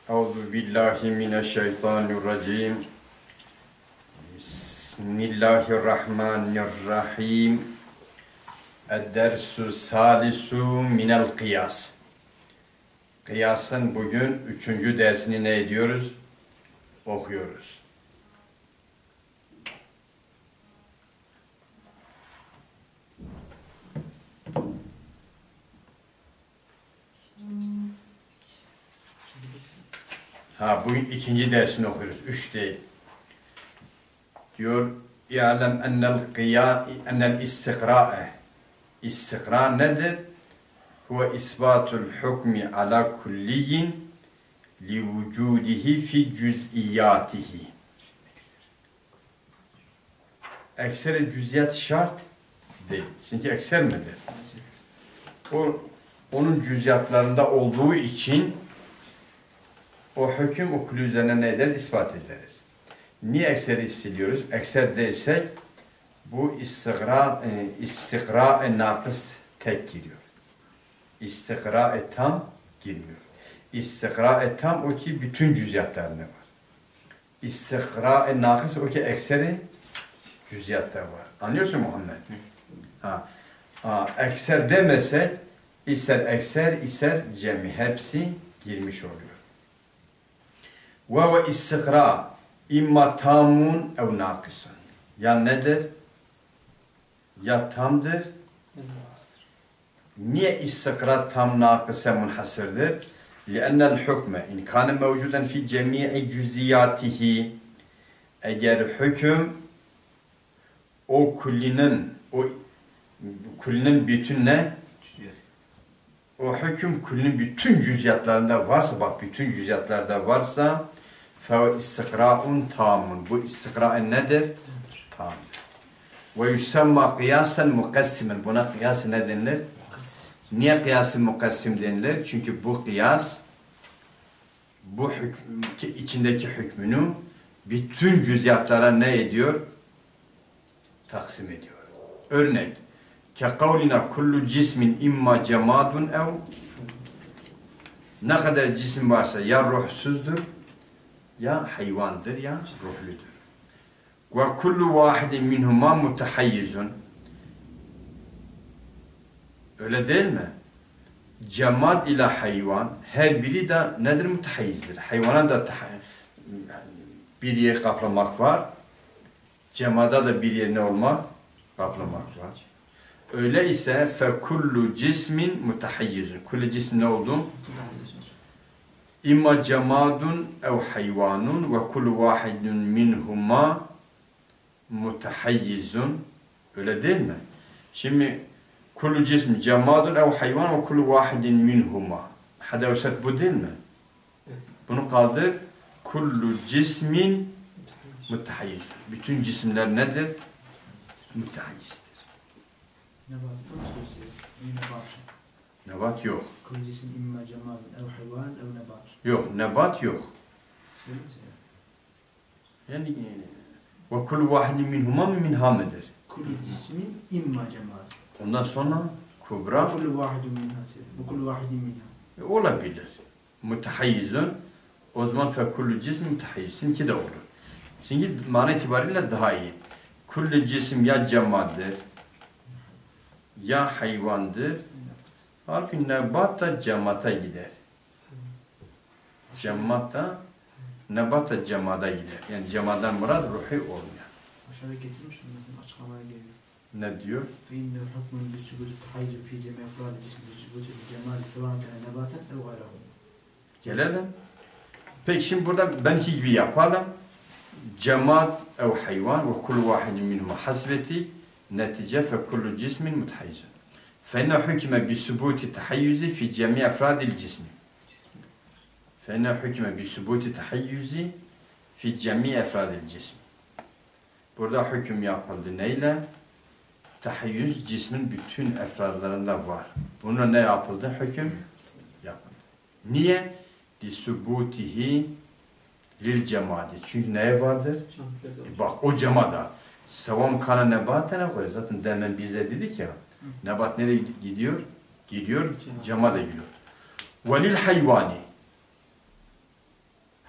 Euzu billahi mineşşeytanirracim. Bismillahirrahmanirrahim. Ed-dersu salisu minel kıyas. Kıyasın bugün 3. dersini ne ediyoruz? Okuyoruz. Bugün 2. dersini okuyoruz. 3 değil. Diyor, "İ'lem ennel istiqra'e." İstikra nedir? Huve isbatul hukmi ala kulliyin li vücudihi fi cüz'iyatihi. Ekseri cüz'iyat şart değil. Çünkü ekser midir? Onun cüz'iyatlarında olduğu için o hüküm okulu üzerine ne eder? İspat ederiz. Niye ekseri istiliyoruz? Ekser değilsek bu istikra-ı nakıs tek giriyor. İstikra-ı tam girmiyor. İstikra-ı tam o ki bütün cüz'iyatlarında var. İstikra-ı nakıs o ki ekseri cüz'iyatta var. Anlıyorsun Muhammed? Ekser demesek ister ekser ister cemi hepsi girmiş oluyor. Ve istikra imma tamun ev nakısun. Ya nedir? Ya tamdır. Niye istikra tam nakısa munhasırdır? Li'ennel hükme in kâne mevcuden fi cemî'i cüziyatihi. Eğer hüküm o kullinin bütününe, o hüküm kullinin bütün cüziyatlarında varsa, bak bütün cüziyatlarda varsa fe istikra'un tamun. Bu istikra nedir? Tamdır. Ve yusamma kıyasen mukassimen. Buna kıyas ne denilir? Niye kıyas-ı mukassim denilir? Çünkü bu kıyas bu içindeki hükmünü bütün cüziyatlara ne ediyor? Taksim ediyor. Örnek ke kavlina kullu cismin imma cemadun ev, ne kadar cisim varsa ya ruhsuzdur ya hayvandır ya ruhludur. Ve kullu vahidin minhuma mutahayyizun. Öyle değil mi? Cemad ile hayvan her biri de nedir? Mutahayyizdir. Hayvana da bir yer kaplamak var. Cemada da bir yer ne olmak? Kaplamak var. Öyleyse fe kullu cismin mutahayyizun. Kullu cism ne oldu? İmma cemadun ev hayvanun ve kullu vahidun minhuma mutahayyizun. Öyle değil mi? Şimdi kullu cism cemadun ev hayvan ve kullu vahidin minhuma. Hadevset bu değil mi? Bunu kaldır. Kullu cismin mutahayyizun. Bütün cisimler nedir? Mutahayyizdir. Nebat yok. Yok, nebat yok. Yani ve kullu vahidin minhuma minhamedir. Kullu cismin imma cemaat. Ondan sonra kubra. Kullu vahidin minha. Bu kullu vahidin minha. Olabilir. Mutahayyizun. O zaman fe kullu cism mutahayyiz. Sizinki de olur. Sizinki mana itibariyle daha iyi. Kullu cisim ya cemaddır ya hayvandır. Halbuki nebat da cemata gider. Cemat da nebat da cemada gider. Yani cemadan murad ruhi olmayan. Aşağıda getirmiş ondan açıklamaya geliyor. Ne diyor? فَاِنَّ الْحُكْمُ بِالسُّبُوتِ التَّحَيِّزُ فِي جَمِعِ اَفْرَادِ الْجِسْمِ بِالسُّبُوتِ الْجَمَالِ سَوَاءً كَانَ نَبَاتًا اَوْ غَيْرَهُ. Gelelim. Peki şimdi burada benki gibi yapalım. Cemaat ev hayvan ve kullu vahidin minhuma hasbeti netice fe kullu cismin mutahayyizun. Fe inne hükme bi subuti tahayyüzi fi cemi efradil cismi. Fe inne hükme bi subuti tahayyüzi fi cemi efradil cismi. Burada hüküm yapıldı neyle? Tahayyüz cismin bütün efradlarında var. Buna ne yapıldı? Hüküm yapıldı. Niye? Li subutihi lil cemadi. Çünkü neye vardır? Bak o cemada. Sevam kana nebatene koyuyor. Zaten demin bize dedik ya. Nebat nereye gidiyor? Gidiyor, cemada gidiyor. Velil hayvani.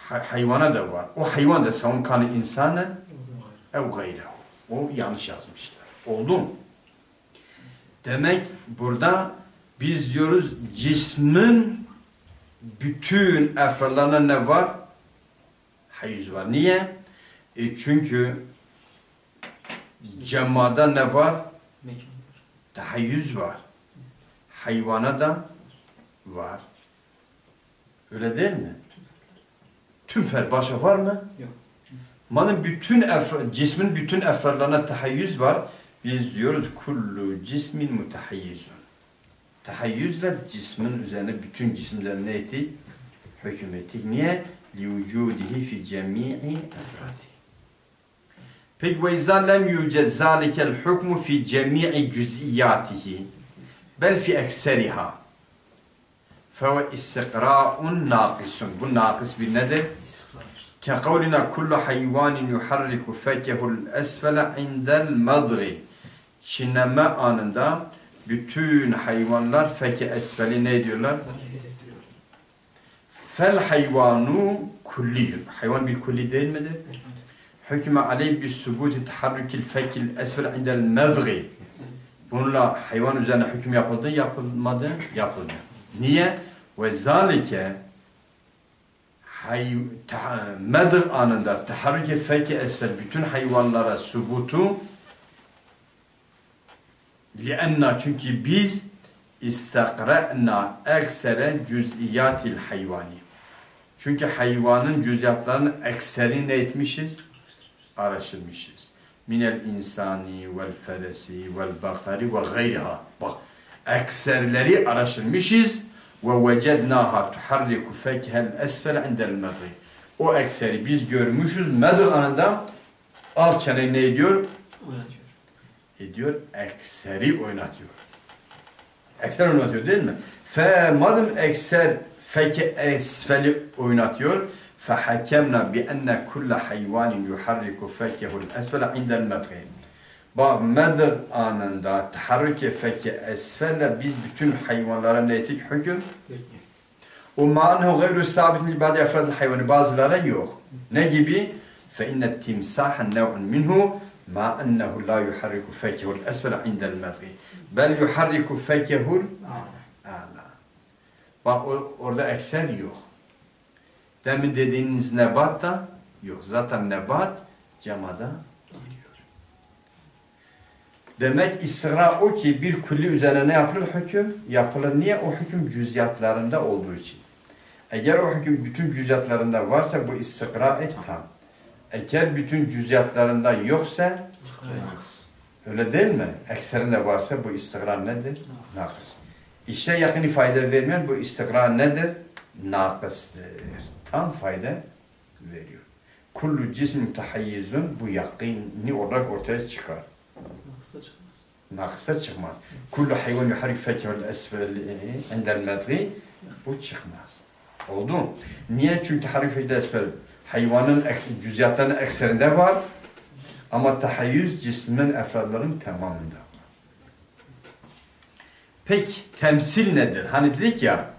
hayvana da var. O hayvan da savun kanı insanın ev gayrehu. O yanlış yazmışlar. Oldu mu? Demek burada biz diyoruz cismin bütün efralarına ne var? Hayız var. Niye? Çünkü cemada ne var? Tahayyüz var. Hayvana da var. Öyle değil mi? Tüm fer başa var mı? Yok. Madem bütün cismin bütün efrarlarına tahayyüz var, biz diyoruz kullu cismin mutahayyizun. Tahayyüzle cismin üzerine, bütün cisimlerin ne ettik? Hüküm ettik. Niye? لِوُجُودِهِ فِي جَمِيعِ اَفْرَادِهِ. Peki وَاِذَا لَمْ يُوجَدْ ذَٰلِكَ الْحُكْمُ فِي جَمِيعِ جُزْئِيَّاتِهِ بَلْ فِي اَكْسَرِهَا فَهُوَ اِسْتِقْرَاءٌ نَاقِسٌ. Bu nakıs bir nedir? كَقَوْلِنَا كُلُّ حَيْوَانٍ يُحَرِّكُ فَكَهُ الْأَسْفَلَ عِنْدَ الْمَضْغِ. Çiğneme anında bütün hayvanlar feke esfeli ne ediyorlar? Fel hayvanu kulliyun. Hayvan bir kulli değil midir? Hükme aleyh bis subuti taharrükil fekil esfel indel mevgi. Bununla hayvan üzerine hüküm yapıldı, yapılmadı, yapıldı. Niye? Ve zalike medr anında taharrüke feki esfel bütün hayvanlara subutu lianna çünkü biz istakra'na eksere cüz'iyatil hayvani. Çünkü hayvanın cüz'iyatlarının ekserini ne etmişiz? Araştırmışız. Minel insani vel feresi vel bakari ve gayriha. Bak, ekserleri araştırmışız ve vecednaha tuharriku fekhel esfel indel medri. O ekseri biz görmüşüz. Medr anında alt çeneyi ne ediyor? Ediyor, ekseri oynatıyor. Ekser oynatıyor değil mi? Madem ekser feke esfeli oynatıyor, فَحَكَمْنَا بِأَنَّ كُلَّ حَيْوَانٍ يُحَرِّكُ فَكَهُ الْأَسْفَلَ عِنْدَ الْمَدْغِ. Bak medr anında taharrüke feke esfelle biz bütün hayvanlara ne ettik? Hüküm. O ma'anhu gayru sabitin li ba'di efradil hayvanı. Bazılara yok. Ne gibi? فَاِنَّ التِّمْسَاحَ نَوْعٌ مِنْهُ مَا أَنَّهُ لَا يُحَرِّكُ فَكَهُ الْأَسْفَلَ عِنْدَ الْمَدْغِ بَلْ يُحَرِّكُ فَكَهُ الْأَعْلَى. Bak orada ekser yok. Demin dediğiniz nebat da yok. Zaten nebat cemada geliyor. Demek isra o ki bir kulli üzerine ne yapılır? Hüküm yapılır. Niye? O hüküm cüz'iyatlarında olduğu için. Eğer o hüküm bütün cüz'iyatlarında varsa bu istikra tam. Eğer bütün cüz'iyatlarında yoksa öyle değil mi? Ekserinde varsa bu istikrar nedir? Nakıs. İşe yakın ifade vermeyen bu istikrar nedir? Nakıstır. Tam fayda veriyor. Kullu cismin tahayyizun bu yakini olarak ortaya çıkar. Nakısta çıkmaz. Nakısta çıkmaz. Kullu hayvan yuharrik fekevel esfeli indel medri bu çıkmaz. Oldu mu? Niye? Çünkü taharrik fekevel esfel hayvanın cüz'iyatlarının ekserinde var ama tahayyüz cismin efradların tamamında var. Peki temsil nedir? Hani dedik ya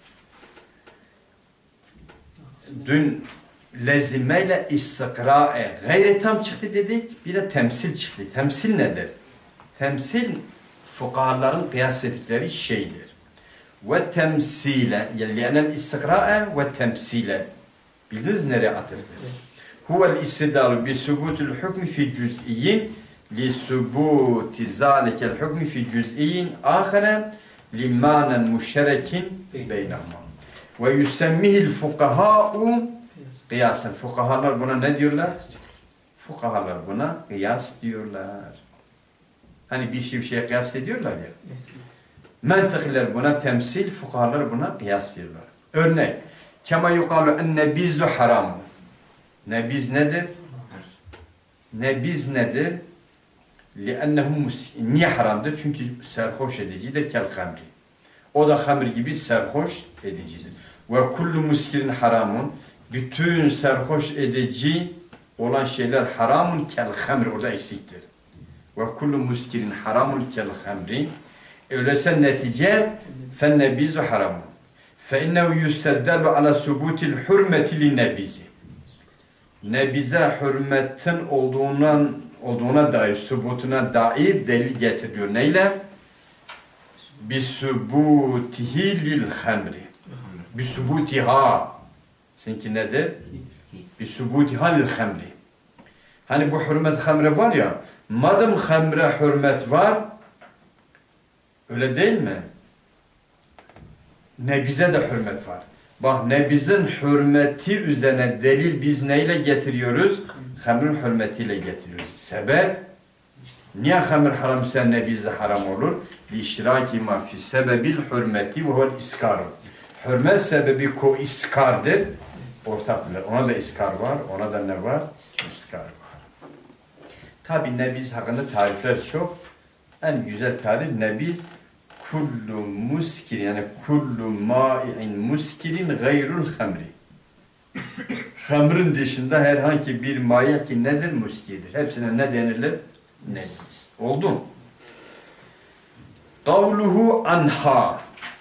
dün lezimeyle istikra'e gayri tam çıktı dedik. Bir de temsil çıktı. Temsil nedir? Temsil fukahaların kıyas ettikleri şeydir. Ve temsile yani istikra'e ve temsile bildiniz nereye atıftır? Huvel istidalu bi subutul hukmi fi cüz'iyyin li subuti zalikel hukmi fi cüz'iyyin ahire li manen müşterekin beynahuma. Ve yüsemmihil fukahâ'u kıyasen. Fukahalar buna ne diyorlar? Fukahalar buna kıyas diyorlar. Hani bir şeye kıyas ediyorlar ya. Mentıkliler buna temsil, fukahalar buna kıyas diyorlar. Örnek. Kema yukalu en nebizu haram. Nebiz nedir? Nebiz nedir? Niye haramdır? Çünkü serhoş edicidir kel hamri. O da hamr gibi serhoş edicidir. Ve kullu muskirin haramun. Bütün serhoş edici olan şeyler haramun kel hamr. Orada eksiktir. Ve kullu muskirin haramun kel hamri. Öyleyse netice fennebizu haramun. فَاِنَّهُ يُسَدَّلُ عَلَى سُبُوتِ الْحُرْمَةِ لِلنَّبِيزِ Nebize hürmetin olduğuna dair, subutuna dair delil getiriyor. Neyle? بِسُبُوتِهِ لِلْخَمْرِ بِسُبُوتِهَا Sizinki nedir? بِسُبُوتِهَا لِلْخَمْرِ Hani bu hürmet hamre var ya, madem hamre hürmet var, öyle değil mi? Nebize de hürmet var. Bak, nebizin hürmeti üzerine delil biz neyle getiriyoruz? Hamrın hürmetiyle getiriyoruz. Sebep? Niye hamr haramsa nebize haram olur? لِشْرَاكِ مَا فِي سَبَبِ الْحُرْمَةِ وَهُوَ الْاِسْكَارُ Hürmet sebebi iskardır. Ortaktırlar. Ona da iskar var. Ona da ne var? İskar var. Tabi nebiz hakkında tarifler çok. En güzel tarif nebiz kullu muskir yani kullu mai'in muskirin gayrul hamri. Hamrın dışında herhangi bir maye ki nedir? Muskirdir. Hepsine ne denilir? Nebiz. Oldu mu? Kavluhu anha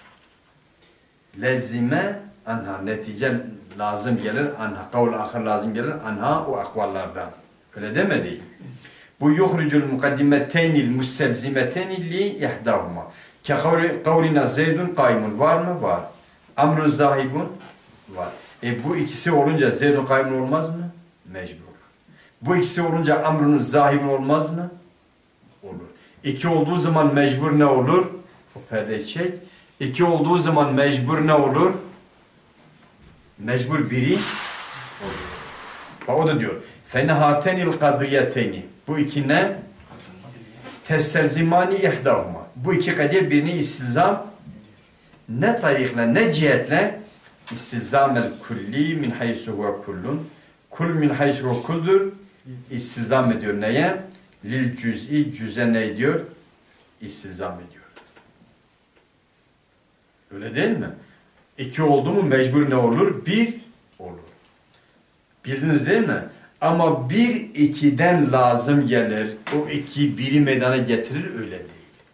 lezime anha netice lazım gelir anha. Kavlu ahir lazım gelir anha o akvallardan. Öyle demedi. Bu yuhricul mukaddimeteynil musselzimeteyni li ihdahuma. Ke kavlina zeydun kaymun var mı? Var. Amrun zahibun? Var. Bu ikisi olunca zeydun kaymun olmaz mı? Mecbur. Bu ikisi olunca amrun zahibun olmaz mı? Olur. İki olduğu zaman mecbur ne olur? O perdeyi çek. İki olduğu zaman mecbur ne olur? Mecbur biri olur. Bak o da diyor. Fenehatenil kadriyeteyni. Bu iki ne? Testerzimani ihdahuma. Bu iki kadiye birini istizam ne tarikle ne cihetle istizamel kulli min haysu huve kullun. Kul min haysu huve kuldur. İstizam ediyor neye? Lil cüz'i cüze ne ediyor? İstizam ediyor. Öyle değil mi? İki oldu mu mecbur ne olur? Bir olur. Bildiniz değil mi? Ama bir ikiden lazım gelir. O iki biri meydana getirir öyle değil.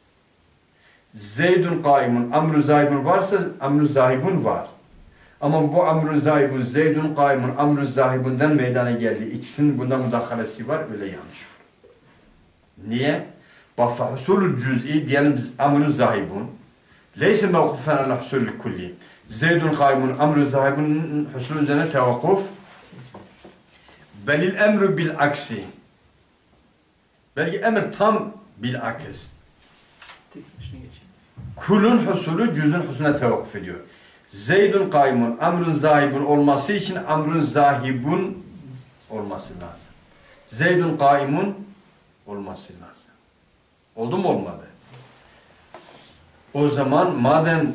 Zeydun kaimun, amrun zahibun varsa amrun zahibun var. Ama bu amrun zahibun, zeydun kaimun, amrun zahibundan meydana geldi. İkisinin bundan müdahalesi var. Öyle yanlış. Niye? Bak husulü cüz'i diyelim biz amrun zahibun. Leyse mevkufen ala husulü kulli. Zeydun kaimun, amrun zahibun husulü üzerine tevakkuf. Belil emru bil aksi. Belki emir tam bil aks. Kulun husulü cüzün husulüne tevakkuf ediyor. Zeydun kaimun, amrun zahibun olması için amrun zahibun olması lazım. Zeydun kaimun olması lazım. Oldu mu olmadı? O zaman madem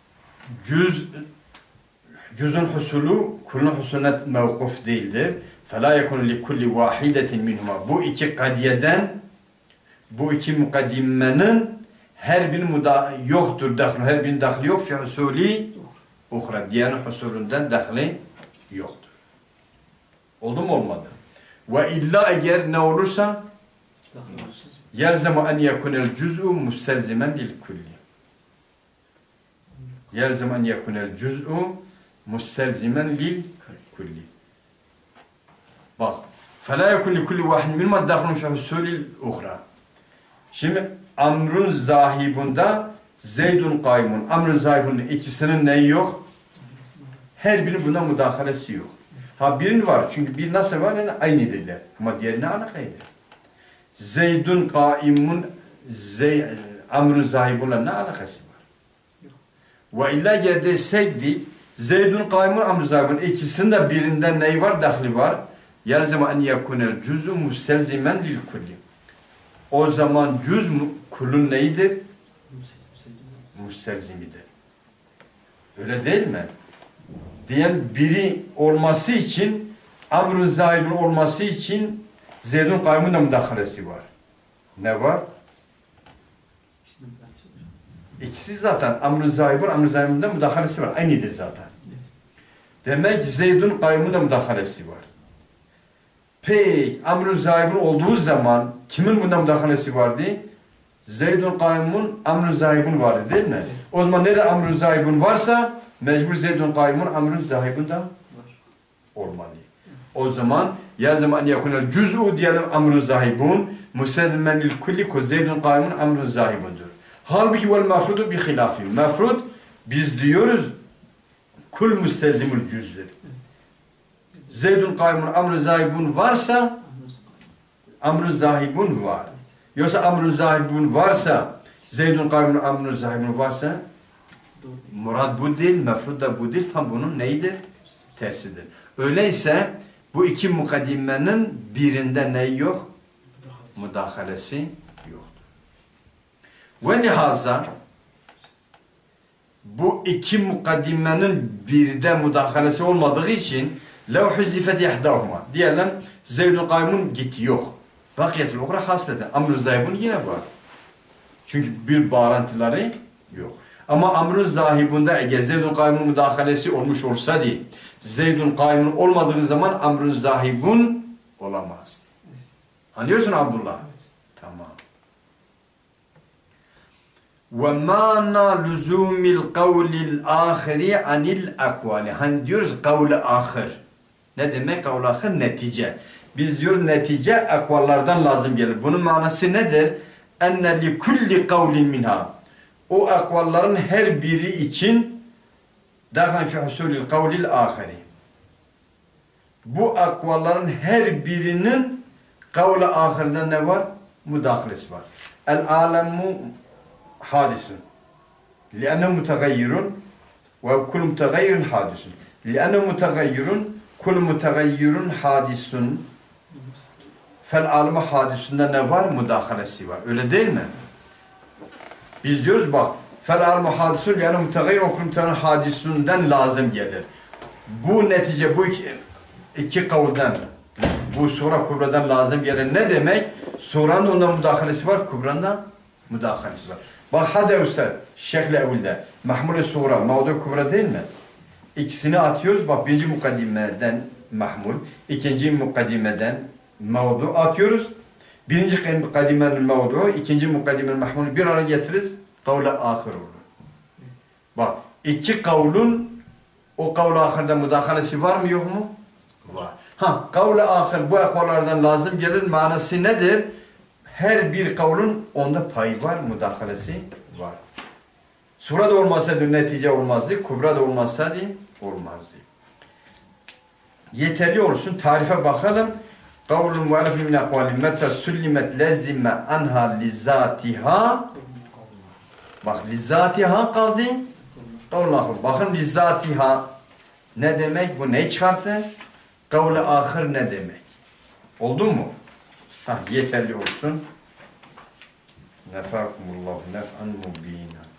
cüzün husulü kulun husulüne mevkuf değildir. فَلَا يَكُنُ لِكُلِّ وَاحِدَةٍ مِنْهُمَا Bu iki kadiyeden, bu iki mukaddimenin her birinin yoktur dahli, her birinin dahli yok. fi husulü uhra. Diğerinin husulünden dahli yoktur. Oldu mu olmadı? Ve illa eğer ne olursa يَلْزَمُ أَنْ يَكُنَ الْجُزْءُ مُسْتَلْزِمًا لِلْكُلِّ يَلْزَمُ أَنْ يَكُنَ الْجُزْءُ مُسْتَلْزِمًا لِلْكُلِّ Bak. فَلَا يَكُنْ لِكُلِّ وَاحِدٍ مِنْهُمَا دَخْلٌ فِي حُصُولِ الْاُخْرَى Şimdi amrun zahibunda zeydun kaymun, amrun zahibunun ikisinin neyi yok? Her birinin buna müdahalesi yok. Ha birinin var çünkü bir nasıl var yani aynıdırlar. Ama diğerine alakaydı. Zeydun kaimun amrun zahibunla ne alakası var? Ve illa yerde seydi zeydun kaimun amrun zahibun ikisinde birinden neyi var? Dahli var. يَلْزَمَ أَنْ يَكُنَ الْجُزُ مُسْتَلْزِمًا لِلْكُلِّ O zaman cüz kulun neyidir? Müstelzimidir. Öyle değil mi? Diyen biri olması için, amrun zahibun olması için zeydun kaymun da müdahalesi var. Ne var? İkisi zaten amrun zahibun da müdahalesi var. Aynıdır zaten. Demek ki zeydun kaymun da müdahalesi var. Peki amrun zahibun olduğu zaman kimin bunda müdahalesi vardı? Zeydun kaimun amrun zahibun vardı değil mi? O zaman nerede amrun zahibun varsa Mecbur Zeydun kaimun amrun zahibun da olmalı. O zaman yazım an yakunel cüz'u diyelim amrun zahibun müselmen lil kulli ko Zeydun kaimun amrun zahibundur. Halbuki vel mafrudu bi hilafi. Mafrud biz diyoruz kul müstelzimul cüzdür. Zeydun kaimun amrun zahibun varsa amrun zahibun var. Yoksa amrun zahibun varsa Zeydun kaimun amrun zahibun varsa murad bu değil, mefrud da bu değil. Tam bunun neyidir? Tersidir. Öyleyse bu iki mukaddimenin birinde ne yok? Müdahalesi yoktur. Ve lihaza bu iki mukaddimenin birde müdahalesi olmadığı için lev huzifet yahdahuma diyelim Zeydun kaimun gitti yok. Bakiyetul ukra haslede. Amr-ı zahibun yine var. Çünkü bir bağlantıları yok. Ama amr-ı zahibunda eğer Zeydun kaimun müdahalesi olmuş olsa değil, Zeydun kaimun olmadığı zaman amr-ı zahibun olamaz. Anlıyorsun Abdullah? Evet. Tamam. وَمَانَا لُزُومِ الْقَوْلِ الْآخِرِ عَنِ الْاَقْوَالِ Hani diyoruz kavl-i ahir. Ne demek kavl-i ahir? Netice. Biz diyoruz netice akvallardan lazım gelir. Bunun manası nedir? اَنَّ لِكُلِّ قَوْلٍ مِنْهَا O akvalların her biri için دَخْلًا فِي حُسُولِ الْقَوْلِ الْآخِرِ Bu akvalların her birinin kavl-i ahirden ne var? Müdahalesi var. El-alemu hadisun. لِأَنَّهُ مُتَغَيِّرٌ وَكُلُّ مُتَغَيِّرٌ حَادِسٌ لِأَنَّهُ مُتَغَيِّرٌ كُلُّ مُتَغَيِّرٌ حَادِسٌ Fel-alemu hadisinde ne var? Müdahalesi var. Öyle değil mi? Biz diyoruz bak fel-alemu hadisun yani mütegayyir ve kullu mütegayyir hadisundan lazım gelir. Bu netice bu iki kavuldan bu sura kubradan lazım gelir. Ne demek? Suranın onda müdahalesi var, kubranda müdahalesi var. Bak hadi ustad, şekli evvelde mahmul-i sura, mevdu kubra değil mi? İkisini atıyoruz. Bak birinci mukaddimeden mahmul, ikinci mukaddimeden mevdu atıyoruz. Birinci mukaddimenin mevdu, ikinci mukaddimenin mahmulü bir araya getiririz. Kavl-i ahir olur. Bak iki kavlun o kavl-i ahirde müdahalesi var mı yok mu? Var. Ha, kavl-i ahir bu akvallardan lazım gelir. Manası nedir? Her bir kavlun onda payı var, müdahalesi var. Sura da olmasaydı netice olmazdı, kubra da olmasaydı olmazdı. Yeterli olsun. Tarife bakalım. Kavlun muhalifin min akvalin meta süllimet lezime anha lizatiha. Bak lizatiha kaldı. Kavlun ahir. Bakın lizatiha ne demek? Bu ne çıkarttı? Kavl-i ahir ne demek? Oldu mu? Ha, yeterli olsun. Nefakumullahu nef'an mubina.